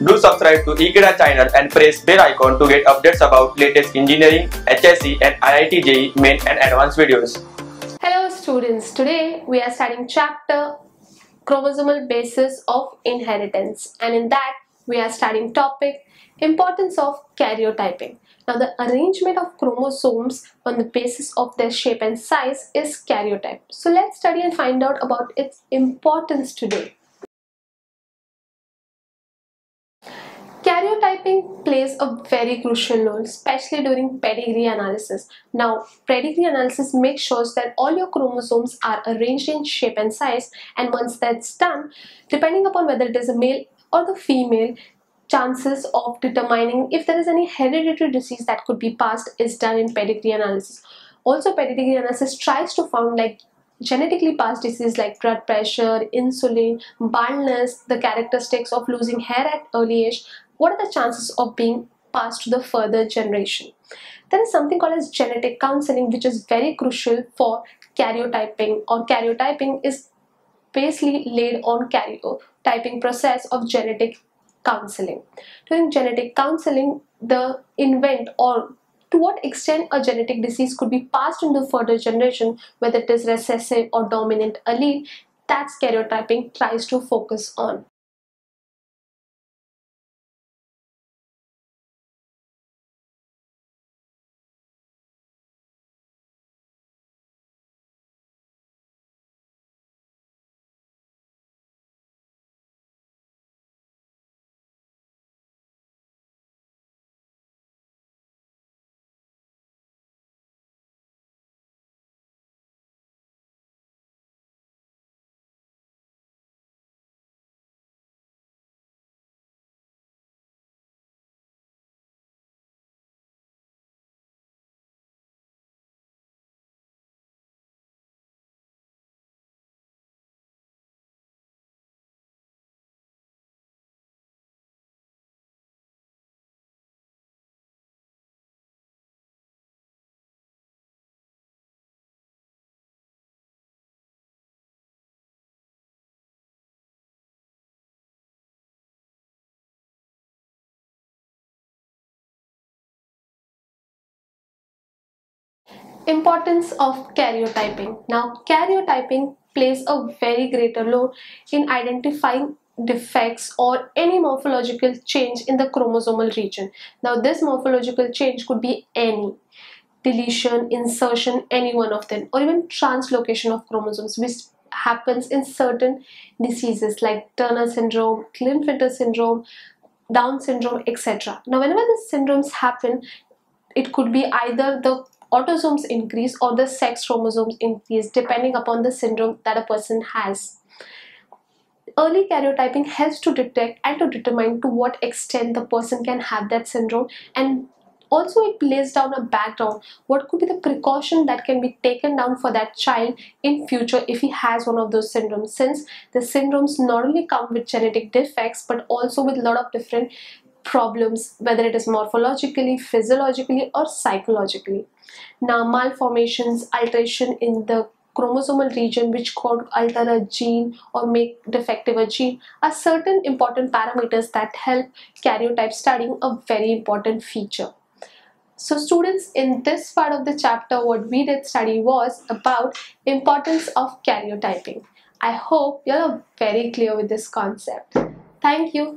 Do subscribe to Ekeeda channel and press bell icon to get updates about latest engineering, HSC and IIT JEE main and advanced videos. Hello students, today we are studying chapter Chromosomal Basis of Inheritance, and in that we are studying topic Importance of Karyotyping. Now the arrangement of chromosomes on the basis of their shape and size is karyotype. So let's study and find out about its importance today. Karyotyping plays a very crucial role, especially during pedigree analysis. Now, pedigree analysis makes sure that all your chromosomes are arranged in shape and size, and once that's done, depending upon whether it is a male or the female, chances of determining if there is any hereditary disease that could be passed is done in pedigree analysis. Also, pedigree analysis tries to find genetically passed diseases like blood pressure, insulin, baldness, the characteristics of losing hair at early age. What are the chances of being passed to the further generation? There is something called as genetic counseling, which is very crucial for karyotyping, or karyotyping is basically laid on karyotyping process of genetic counseling. During genetic counseling, the invent or to what extent a genetic disease could be passed into further generation, whether it is recessive or dominant allele, that's karyotyping tries to focus on. Importance of karyotyping. Now, karyotyping plays a very greater role in identifying defects or any morphological change in the chromosomal region. Now, this morphological change could be any deletion, insertion, any one of them, or even translocation of chromosomes, which happens in certain diseases like Turner syndrome, Klinefelter syndrome, Down syndrome, etc. Now, whenever these syndromes happen, it could be either the autosomes increase or the sex chromosomes increase depending upon the syndrome that a person has. Early karyotyping helps to detect and to determine to what extent the person can have that syndrome, and also it lays down a background what could be the precaution that can be taken down for that child in future if he has one of those syndromes, since the syndromes not only come with genetic defects but also with a lot of different problems, whether it is morphologically, physiologically or psychologically. Now, malformations, alteration in the chromosomal region which could alter a gene or make defective a gene are certain important parameters that help karyotype studying a very important feature. So students, in this part of the chapter what we did study was about importance of karyotyping. I hope you are very clear with this concept. Thank you.